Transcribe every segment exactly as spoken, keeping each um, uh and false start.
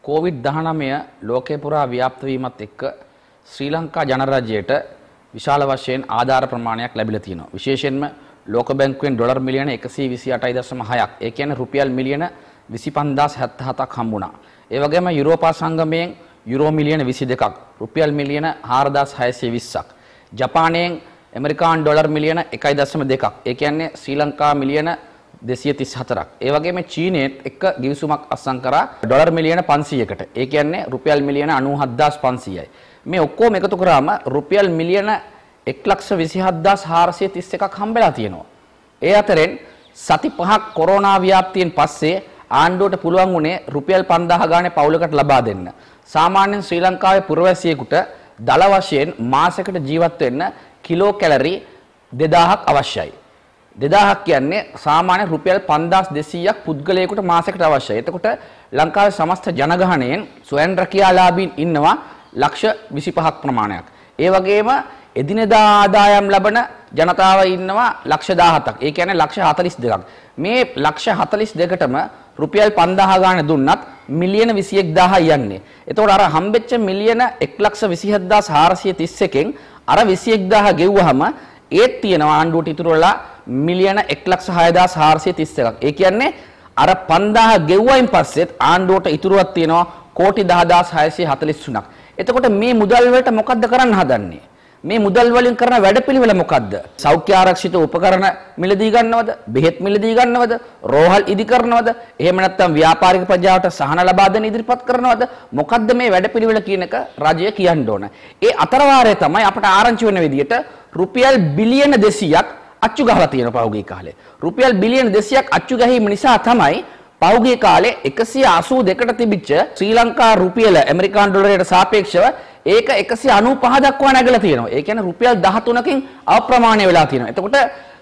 Covid දහනවය ලෝකේ පුරා ව්‍යාප්ත වීමත් එක්ක ශ්‍රී ලංකා ජනරාජ්‍යයට විශාල වශයෙන් ආධාර ප්‍රමාණයක් ලැබිලා තියෙනවා. විශේෂයෙන්ම ලෝක බැංකුවෙන් ඩොලර් මිලියන එකසිය විසි අටයි දශම හයක්, ඒ කියන්නේ රුපියල් මිලියන විසි පන්දාස් හැත්තෑ හතක් හම්බුණා. ඒ වගේම යුරෝපා සංගමයෙන් යුරෝ මිලියන විසි දෙකක්, රුපියල් මිලියන හාරදාස් හයසිය විස්සක්, ජපානයෙන් ඇමරිකානු ඩොලර් මිලියන එකයි දශම දෙකක්, ඒ කියන්නේ ශ්‍රී ලංකා මිලියන දෙසිය තිස් හතරක්. ඒ වගේම චීනයේත් එක්ක ගිවිසුමක් අත්සන් කරා ඩොලර් මිලියන පන්සීයකට. ඒ කියන්නේ රුපියල් මිලියන අනූ හත්දාස් පන්සීයයි. මේ ඔක්කොම එකතු කරාම රුපියල් මිලියන එක ලක්ෂ විසි හත්දාස් හාරසිය තිස් එකක් හම්බෙලා තියෙනවා. ඒ අතරින් සති පහක් කොරෝනා ව්‍යාප්තියෙන් පස්සේ ආණ්ඩුවට පුළුවන් වුණේ රුපියල් පන්දාහ ගානේ පවුලකට ලබා දෙන්න. සාමාන්‍යයෙන් ශ්‍රී ලංකාවේ පුරවැසියෙකුට දල වශයෙන් මාසයකට ජීවත් වෙන්න කිලෝ කැලරි දෙදාහක් අවශ්‍යයි. දෙදාහක් කියන්නේ සාමාන්‍ය රුපියල් පන්දාස් දෙසීයක් පුද්ගලයෙකුට මාසයකට අවශ්‍යයි. එතකොට ලංකාවේ සමස්ත ජනගහණයෙන් ස්වයං රැකියාලාභීන් ඉන්නවා ලක්ෂ විසි පහක් ප්‍රමාණයක්. ඒ වගේම එදිනෙදා ආදායම් ලබන ජනතාව ඉන්නවා ලක්ෂ දාහතක්. ඒ කියන්නේ ලක්ෂ හතළිස් දෙකක්. මේ ලක්ෂ හතළිස් දෙකටම රුපියල් පන්දාහ ගානේ දුන්නත් මිලියන විසි එක් දාහයි යන්නේ. එතකොට අර හම්බෙච්ච මිලියන එක ලක්ෂ විසි හත්දාස් හාරසිය තිස් එකෙන් අර විසි එක් දාහ ගෙව්වහම ඒත් තියෙනවා ආණ්ඩුවට ඉතුරු වෙලා මිලියන එක ලක්ෂ හයදාස් හාරසිය තිස් එකක්. ඒ කියන්නේ අර පන්දාහ ගෙව්වයින් පස්සෙත් ආණ්ඩුවට ඉතුරුවක් තියෙනවා කෝටි දහදාස් හයසිය හතළිස් තුනක්. එතකොට මේ මුදල් වලට මොකද්ද කරන්න හදන්නේ? මේ මුදල් වලින් කරන වැඩපිළිවෙල මොකද්ද? සෞඛ්‍ය ආරක්ෂිත උපකරණ මිලදී ගන්නවද? බෙහෙත් මිලදී ගන්නවද? රෝහල් ඉදි කරනවද? එහෙම නැත්නම් ව්‍යාපාරික ප්‍රජාවට සහන ලබා දෙන්න ඉදිරිපත් කරනවද? මොකද්ද මේ වැඩපිළිවෙල කියන එක රජය කියන්න ඕන. ඒ අතරවාරයේ තමයි අපට ආරංචි වෙන විදිහට රුපියල් බිලියන දෙසීයක් අච්චු ගහලා තියෙනවා පහුගිය කාලේ. රුපියල් බිලියන දෙසීයක් අච්චු ගැහිම නිසා තමයි පහුගිය කාලේ එකසිය අසූ දෙකට තිබිච්ච ශ්‍රී ලංකා රුපියල ඇමරිකානු ඩොලරයට සාපේක්ෂව ඒක එකසිය අනූ පහ දක්වා නැගලා තියෙනවා. ඒ කියන්නේ රුපියල් දහතුනකින් අප්‍රමාණය වෙලා තියෙනවා. එතකොට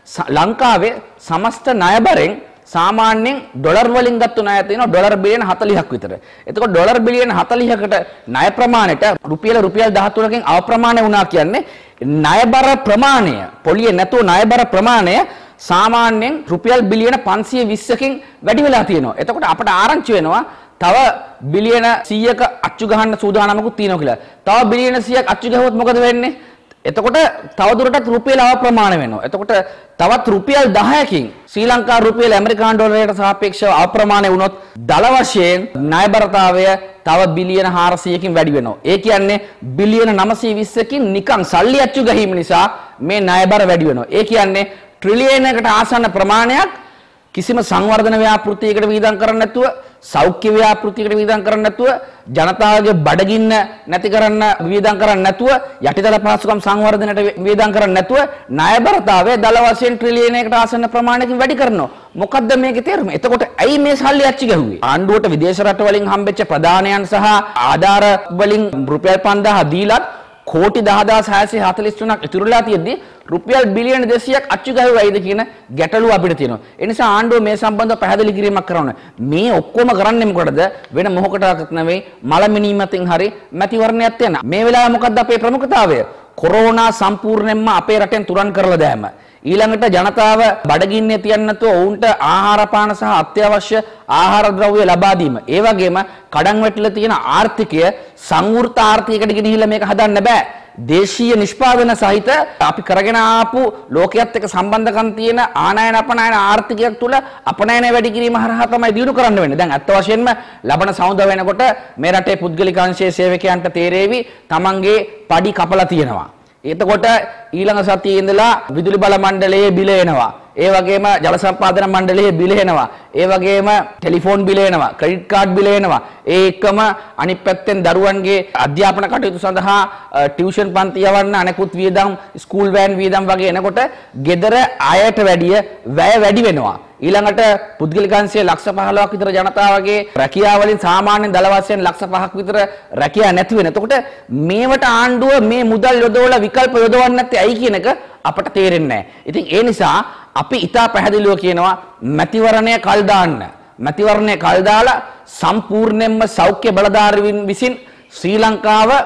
ලංකාවේ සමස්ත ණයබරෙන් සාමාන්‍යයෙන් ඩොලර් වලින් ගත්ත ණය තියෙනවා ඩොලර් බිලියන හතළිහක් විතර. එතකොට ඩොලර් බිලියන හතළිහකට ණය ප්‍රමාණයට රුපියල රුපියල් දහතුනකින් අප්‍රමාණය වුණා කියන්නේ ණයබර ප්‍රමාණය, පොලියේ නැතුව ණයබර ප්‍රමාණය සාමාන්‍යයෙන් රුපියල් බිලියන පන්සිය විස්සකින් වැඩි වෙලා තියෙනවා. එතකොට අපට ආරංචි වෙනවා තව බිලියන සීයක අච්චු ගහන්න සූදානමකුත් තියෙනවා කියලා. තව බිලියන සීයක් අච්චු ගහුවොත් මොකද වෙන්නේ? එතකොට තව දුරටත් රුපියල අප්‍රමාණ වෙනවා. එතකොට තවත් රුපියල් දහයකින් ශ්‍රී ලංකා රුපියල ඇමරිකානු ඩොලරයට සාපේක්ෂව අප්‍රමාණ වුණොත් දල වශයෙන් ණයබරතාවය තව බිලියන හාරසියකින් වැඩි වෙනවා. ඒ කියන්නේ බිලියන නවසිය විස්සකින් නිකන් සල්ලි අච්චු ගැහිම නිසා මේ ණයබර වැඩි වෙනවා. ඒ කියන්නේ ට්‍රිලියනයකට ආසන්න ප්‍රමාණයක් කිසිම සංවර්ධන ව්‍යාපෘතියකට වීදම් කරන්නේ නැතුව, සෞඛ්‍ය ව්‍යාපෘතියකට වීදම් කරන්නේ නැතුව, ජනතාවගේ බඩගින්න නැති කරන්න වීදම් කරන්නේ නැතුව, යටිතල පහසුකම් සංවර්ධනයට වීදම් කරන්නේ නැතුව ණයබරතාවය දල වශයෙන් ට්‍රිලියනයකට ආසන්න ප්‍රමාණයකින් වැඩි කරනවා. මොකද්ද මේකේ තේරුම? එතකොට ඇයි මේ සල්ලි අච්චු ගැහුවේ? ආණ්ඩුවට විදේශ රට වලින් හම්බෙච්ච ප්‍රධානයන් සහ ආධාර වලින් රුපියල් පන්දාහ දීලත් කෝටි දහදාස් හයසිය හතළිස් තුනක් ඉතුරුලා තියෙද්දි රුපියල් බිලියන දෙසීයක් අච්චු ගහුවයිද කියන ගැටලුව අපිට තියෙනවා. ඒ නිසා ආණ්ඩුව මේ සම්බන්ධව පැහැදිලි කිරීමක් කරන්න. මේ ඔක්කොම කරන්නේ මොකටද? වෙන මොහොකටවත් නෙවෙයි මල මිනීමෙන් හරි මැතිවරණයක් තියන. මේ වෙලාවේ මොකද්ද අපේ ප්‍රමුඛතාවය? කොරෝනා සම්පූර්ණයෙන්ම අපේ රටෙන් තුරන් කරලා දැම. ඊළඟට ජනතාව බඩගින්නේ තියන්නේ නැතුව ඔවුන්ට ආහාර පාන සහ අත්‍යවශ්‍ය ආහාර ද්‍රව්‍ය ලබා දීම. ඒ වගේම කඩන් වැටිලා තියෙන ආර්ථිකය සංවෘත ආර්ථිකයකට ගෙනහිලා මේක හදන්න බෑ. දේශීය නිෂ්පාදන සහිත අපි කරගෙන ආපු ලෝකයේත් එක්ක සම්බන්ධකම් තියෙන ආනයන අපනයන ආර්ථිකයක් තුල අපනයන වැඩි කිරීම හරහා තමයි දියුණු කරන්න වෙන්නේ. දැන් අත් වශයෙන්ම ලබන සමුද වෙනකොට මේ රටේ පුද්ගලික අංශයේ සේවකයන්ට තේරෙවි තමන්ගේ පඩි කපලා තියෙනවා. එතකොට ඊළඟ සතියේ ඉඳලා විදුලි බල මණ්ඩලයේ බිල එනවා. ඒ වගේම ජල සම්පාදන මණ්ඩලයේ බිල එනවා. ඒ වගේම ටෙලිෆෝන් බිල එනවා. ක්‍රෙඩිට් කාඩ් බිල එනවා. ඒ එක්කම අනිත් පැත්තෙන් දරුවන්ගේ අධ්‍යාපන කටයුතු සඳහා ටියුෂන් පන්ති යවන්න අනෙකුත් වියදම්, ස්කූල් වෑන් වියදම් වගේ එනකොට gedara අයට වැඩිය වැය වැඩි වෙනවා. ඊළඟට පුද්ගලික අංශයේ ලක්ෂ පහළොවක් විතර ජනතාවගේ රැකියාව වලින් සාමාන්‍යයෙන් දල වශයෙන් ලක්ෂ පහක් විතර රැකියාව නැති වෙන. එතකොට මේවට ආණ්ඩුව මේ මුදල් යොදවලා විකල්ප යොදවන්නේ නැත්තේ ඇයි කියන එක අපට තේරෙන්නේ නැහැ. ඉතින් ඒ නිසා අපි ඉතා පැහැදිලිව කියනවා මැතිවරණය කල් දාන්න. මැතිවරණය කල් දාලා සම්පූර්ණයෙන්ම සෞඛ්‍ය බලධාරීන් විසින් ශ්‍රී ලංකාව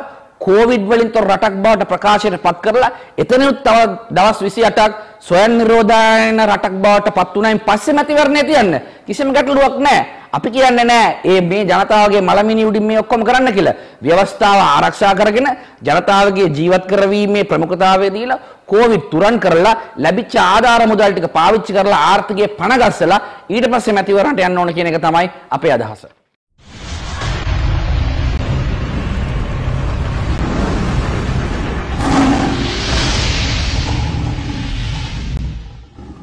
කොවිඩ් වලින් තොර රටක් බවට ප්‍රකාශයට පත් කරලා එතනත් තව දවස් විසි අටක් ස්වයං නිරෝධායන රටක් බවට පත් වුණායින් පස්සේ මැතිවරණය තියන්න කිසිම ගැටලුවක් නැහැ. අපි කියන්නේ නැහැ මේ මේ ජනතාවගේ මලමිනි උඩින් මේ ඔක්කොම කරන්න කියලා. ව්‍යවස්ථාව ආරක්ෂා කරගෙන ජනතාවගේ ජීවත් කරවීමේ ප්‍රමුඛතාවය දීලා කොවිඩ් තුරන් කරලා ලැබිච්ච ආධාර මුදල් ටික පාවිච්චි කරලා ආර්ථිකය පණ ගස්සලා ඊට පස්සේ මැතිවරණට යන්න ඕන කියන එක තමයි අපේ අදහස.